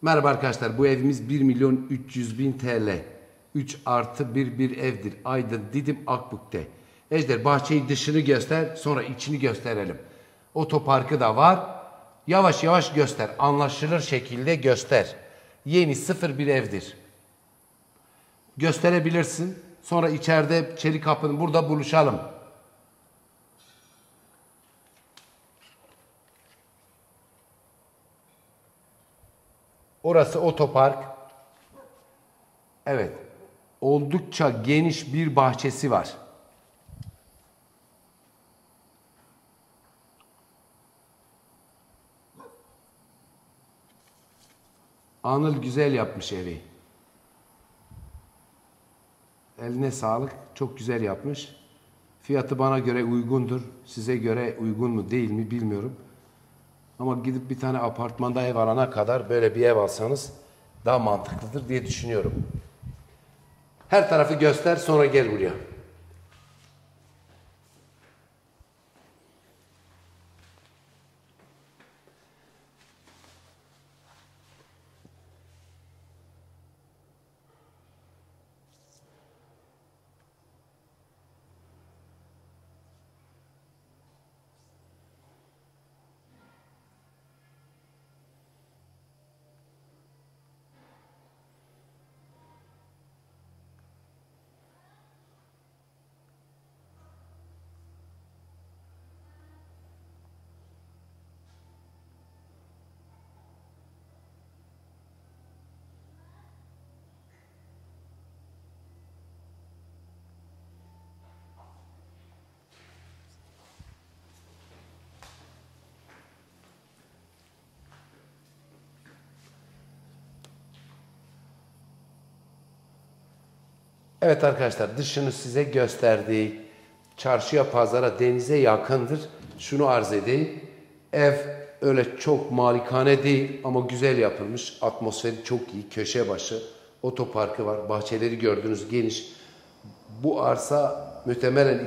Merhaba arkadaşlar, bu evimiz 1.300.000 TL. 3+1 bir evdir. Aydın, Didim, Akbük'te. Ejder, bahçeyi dışını göster, sonra içini gösterelim. Otoparkı da var. Yavaş yavaş göster, anlaşılır şekilde göster. Yeni, sıfır bir evdir. Gösterebilirsin. Sonra içeride çelik kapının burada buluşalım. Orası otopark. Evet. Oldukça geniş bir bahçesi var. Anıl güzel yapmış evi. Eline sağlık. Çok güzel yapmış. Fiyatı bana göre uygundur. Size göre uygun mu değil mi bilmiyorum. Ama gidip bir tane apartmanda ev alana kadar böyle bir ev alsanız daha mantıklıdır diye düşünüyorum. Her tarafı göster, sonra gel buraya. Evet arkadaşlar, dışını size gösterdik. Çarşıya, pazara, denize yakındır. Şunu arz edeyim. Ev öyle çok malikane değil ama güzel yapılmış. Atmosferi çok iyi. Köşe başı. Otoparkı var. Bahçeleri gördünüz, geniş. Bu arsa muhtemelen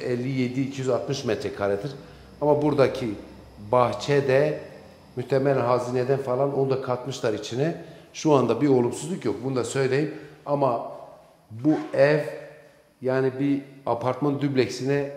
257-260 metrekaredir. Ama buradaki bahçe de muhtemelen hazineden falan onu da katmışlar içine. Şu anda bir olumsuzluk yok. Bunu da söyleyeyim. Ama bu ev yani bir apartman dübleksine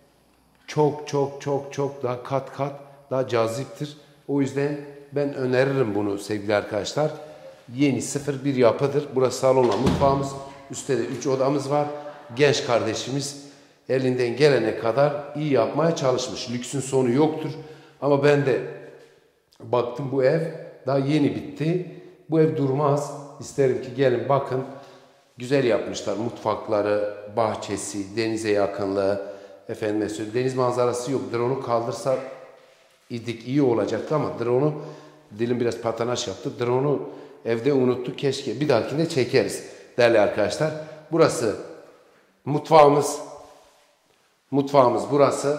çok daha kat daha caziptir. O yüzden ben öneririm bunu sevgili arkadaşlar. Yeni sıfır bir yapıdır. Burası salonla mutfağımız. Üstte de 3 odamız var. Genç kardeşimiz elinden gelene kadar iyi yapmaya çalışmış. Lüksün sonu yoktur. Ama ben de baktım, bu ev daha yeni bitti. Bu ev durmaz. İsterim ki gelin bakın. Güzel yapmışlar. Mutfakları, bahçesi, denize yakınlığı, efendime söyleyeyim. Deniz manzarası yok. Drone'u kaldırsa idik, iyi olacaktı ama drone'u, dilim biraz patanaş yaptı. Drone'u evde unuttuk. Keşke bir dahakine çekeriz değerli arkadaşlar. Burası mutfağımız. Mutfağımız burası.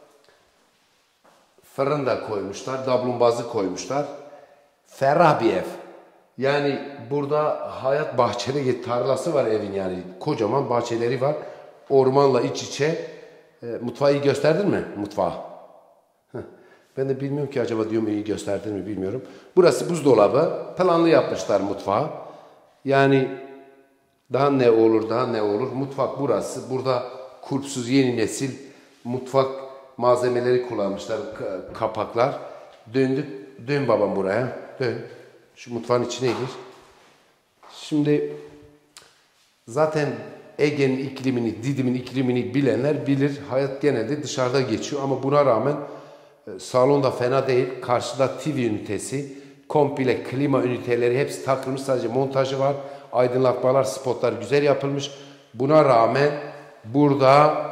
Fırın da koymuşlar. Davlumbazı koymuşlar. Ferah bir ev. Yani burada hayat bahçeli, tarlası var evin yani. Kocaman bahçeleri var. Ormanla iç içe. Mutfağı iyi gösterdin mi? Mutfağı. Ben de bilmiyorum ki, acaba diyorum iyi gösterdin mi bilmiyorum. Burası buzdolabı. Planlı yapmışlar mutfağı. Yani daha ne olur, daha ne olur. Mutfak burası. Burada kulpsuz yeni nesil mutfak malzemeleri kullanmışlar. Kapaklar. Döndük. Dön babam buraya. Dön. Şu mutfağın içine gir. Şimdi zaten Ege'nin iklimini, Didim'in iklimini bilenler bilir. Hayat genelde dışarıda geçiyor ama buna rağmen salonda fena değil. Karşıda TV ünitesi, komple klima üniteleri hepsi takılmış. Sadece montajı var. Aydınlatmalar, spotlar güzel yapılmış. Buna rağmen burada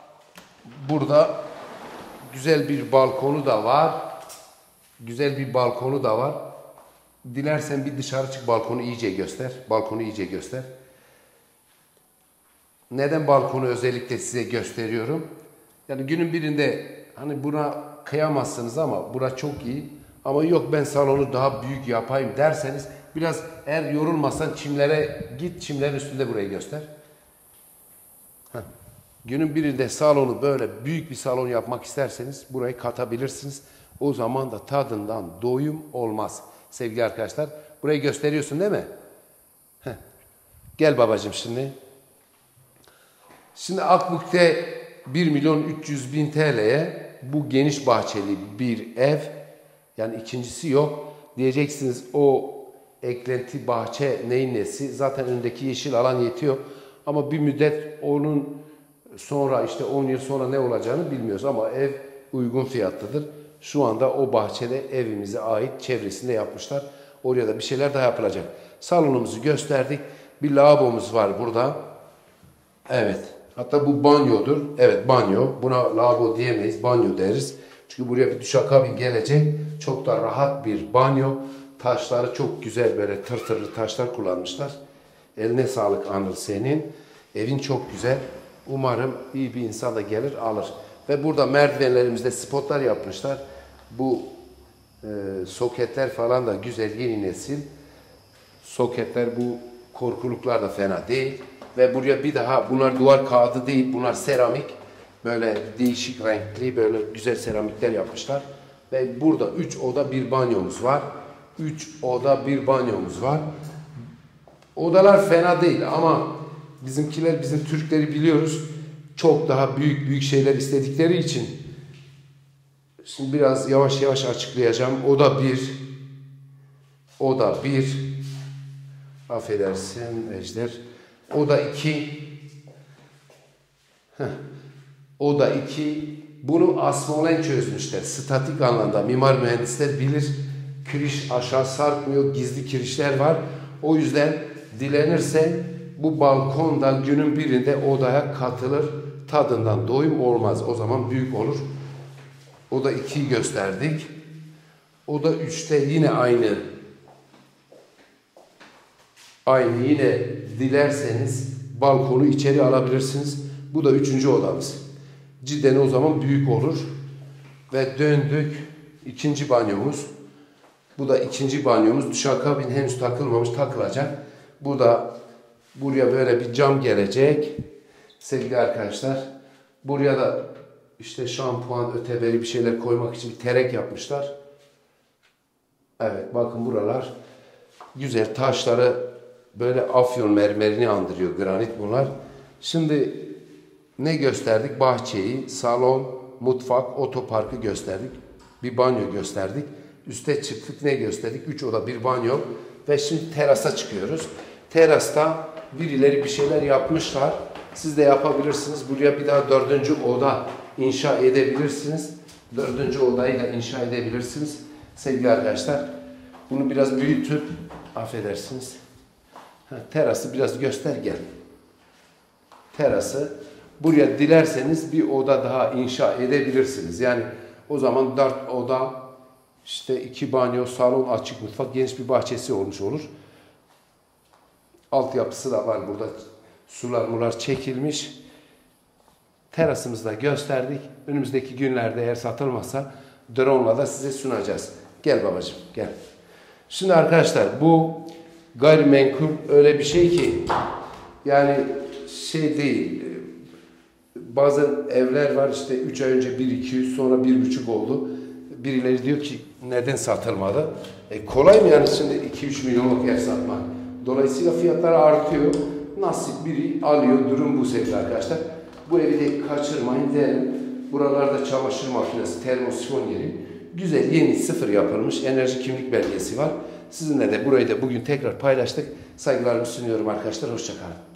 güzel bir balkonu da var. Güzel bir balkonu da var. Dilersen bir dışarı çık, balkonu iyice göster. Balkonu iyice göster. Neden balkonu özellikle size gösteriyorum? Yani günün birinde hani buna kıyamazsınız ama bura çok iyi. Ama yok ben salonu daha büyük yapayım derseniz biraz, eğer yorulmasan çimlere git, çimlerin üstünde burayı göster. Günün birinde salonu böyle büyük bir salon yapmak isterseniz burayı katabilirsiniz. O zaman da tadından doyum olmaz. sevgili arkadaşlar. Burayı gösteriyorsun değil mi? Heh. Gel babacığım şimdi. Şimdi Akbük'te 1.300.000 TL'ye bu geniş bahçeli bir ev, yani ikincisi yok. Diyeceksiniz o eklenti bahçe neyin nesi? Zaten önündeki yeşil alan yetiyor. Ama bir müddet onun sonra işte 10 yıl sonra ne olacağını bilmiyoruz ama ev uygun fiyatlıdır. Şu anda o bahçede evimize ait çevresinde yapmışlar. Oraya da bir şeyler daha yapılacak. Salonumuzu gösterdik. Bir lavabomuz var burada. Evet. Hatta bu banyodur. Evet, banyo. Buna lavabo diyemeyiz. Banyo deriz. Çünkü buraya bir duşakabin gelecek. Çok da rahat bir banyo. Taşları çok güzel, böyle tırtırlı taşlar kullanmışlar. Eline sağlık Anıl senin. Evin çok güzel. Umarım iyi bir insan da gelir alır. Ve burada merdivenlerimizde spotlar yapmışlar. Bu soketler falan da güzel, yeni nesil. Soketler, bu korkuluklar da fena değil. Ve buraya bir daha, bunlar duvar kağıdı değil, bunlar seramik. Böyle değişik renkli, böyle güzel seramikler yapmışlar. Ve burada 3 oda bir banyomuz var. 3 oda bir banyomuz var. Odalar fena değil ama bizimkiler, bizim Türkleri biliyoruz. Çok daha büyük şeyler istedikleri için. Şimdi biraz yavaş yavaş açıklayacağım. Oda 1. Oda 1. Affedersin Ejder. Oda 2. Oda 2. Bunu Asmolen çözmüşler. Statik anlamda. Mimar mühendisler bilir. Kiriş aşağı sarkmıyor. Gizli kirişler var. O yüzden dilenirse bu balkondan günün birinde odaya katılır. Tadından doyum olmaz. O zaman büyük olur. Oda 2'yi gösterdik. Oda 3'te yine aynı. Aynı yine dilerseniz balkonu içeri alabilirsiniz. Bu da 3. odamız. Cidden o zaman büyük olur. Ve döndük. 2. banyomuz. Bu da 2. banyomuz. Duşakabin henüz takılmamış, takılacak. Buraya böyle bir cam gelecek. Sevgili arkadaşlar. Buraya da işte şampuan, öteberi bir şeyler koymak için bir terek yapmışlar. Evet, bakın buralar güzel, taşları böyle Afyon mermerini andırıyor, granit bunlar. Şimdi ne gösterdik? Bahçeyi, salon, mutfak, otoparkı gösterdik. Bir banyo gösterdik. Üste çıktık, ne gösterdik? 3 oda bir banyo. Ve şimdi terasa çıkıyoruz. Terasta birileri bir şeyler yapmışlar. Siz de yapabilirsiniz. Buraya bir daha 4. oda inşa edebilirsiniz. 4. odayı da inşa edebilirsiniz. Sevgili arkadaşlar, bunu biraz büyütüp, affedersiniz. Terası biraz göster gel. Terası. Buraya dilerseniz bir oda daha inşa edebilirsiniz. Yani o zaman 4 oda, işte 2 banyo, salon, açık mutfak, geniş bir bahçesi olmuş olur. Altyapısı da var burada. Sular çekilmiş. Terasımızı da gösterdik. Önümüzdeki günlerde eğer satılmazsa drone'la da size sunacağız. Gel babacığım gel. Şimdi arkadaşlar, bu gayrimenkul öyle bir şey ki yani şey değil. Bazen evler var işte 3 ay önce 1.200 sonra 1.5 oldu. Birileri diyor ki neden satılmadı? Kolay mı yani şimdi 2-3 milyonluk ev satmak? Dolayısıyla fiyatlar artıyor. Nasip biri alıyor. Durum bu sevgili arkadaşlar. Bu evi de kaçırmayın derim. Buralarda çamaşır makinesi, termosifon yeri. Güzel, yeni, sıfır yapılmış enerji kimlik belgesi var. Sizinle de burayı da bugün tekrar paylaştık. Saygılarımı sunuyorum arkadaşlar. Hoşça kalın.